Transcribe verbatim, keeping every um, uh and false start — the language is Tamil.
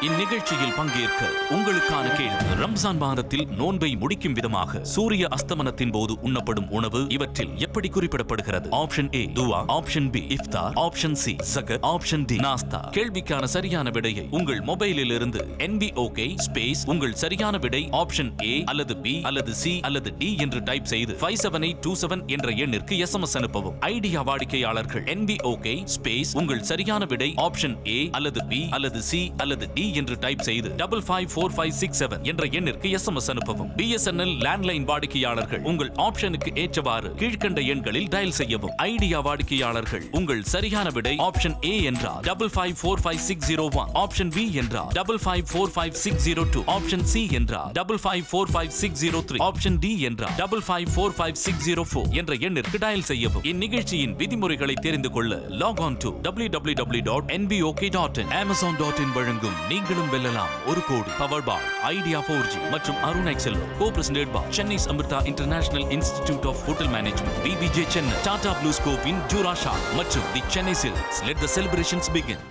இந்நிகழ்ச்சியில் பங்கேற்க உங்களுக்கான கேள்வி. ரம்ஜான் மாதத்தில் நோன்பை முடிக்கும் விதமாக சூரிய அஸ்தமனத்தின் போது உண்ணப்படும் உணவு இவற்றில் எப்படி குறிப்பிடப்படுகிறது? ஆப்ஷன் ஏ துவா, ஆப்ஷன் பி இஃப்தார், ஆப்ஷன் சி ஸகர், ஆப்ஷன் டி நாஸ்தா. கேள்விக்கான சரியான விடையை உங்கள் மொபைலில் இருந்து என்பிஓகே ஸ்பேஸ் உங்கள் சரியான விடை ஆப்ஷன் ஏ அல்லது பி அல்லது சி அல்லது டி என்று டைப் செய்து five seven eight two seven என்ற எண்ணிற்கு எஸ்எம்எஸ் அனுப்பவும். ஐடியா வாடிக்கையாளர்கள் என்பிஓகே ஸ்பேஸ் உங்கள் சரியான விடை ஆப்ஷன் ஏ அல்லது பி அல்லது சி அல்லது டி என்று டைப் செய்து double five four five six seven என்ற எண்ணிற்கு எஸ்எம்எஸ் அனுப்பவும். பிஎஸ்என்எல் லேண்ட்லைன் வாடிக்கையாளர்கள் உங்கள் ஆப்ஷனுக்கு ஏற்றவாறு கீழ்கண்ட எண்களில் டயல் செய்யவும். ஐடியா வாடிக்கையாளர்கள் உங்கள் சரியான விடை ஆப்ஷன் ஏ என்றால் double five four five six zero one, option B என்றால் double five four five six zero two, option C என்றால் double five four five six zero three, option D என்றால் double five four five six zero four என்ற எண்ணிற்கு டயல் செய்யவும். இந்நிகழ்ச்சியின் விதிமுறைகளை தெரிந்து கொள்ள lock on to W W W dot N P O K dot in. Amazon dot in வழங்கும் நீங்களும் வெல்லலாம் ஒரு கோடி power by Idea four G மற்றும் Arun Excel co president by Chennai Amirta international institute of hotel management, PBJ Chennai, Tata blue ஸ்கோப்பின் ஜூரா ஷா மற்றும் the Chennai silks. Let the celebrations begin.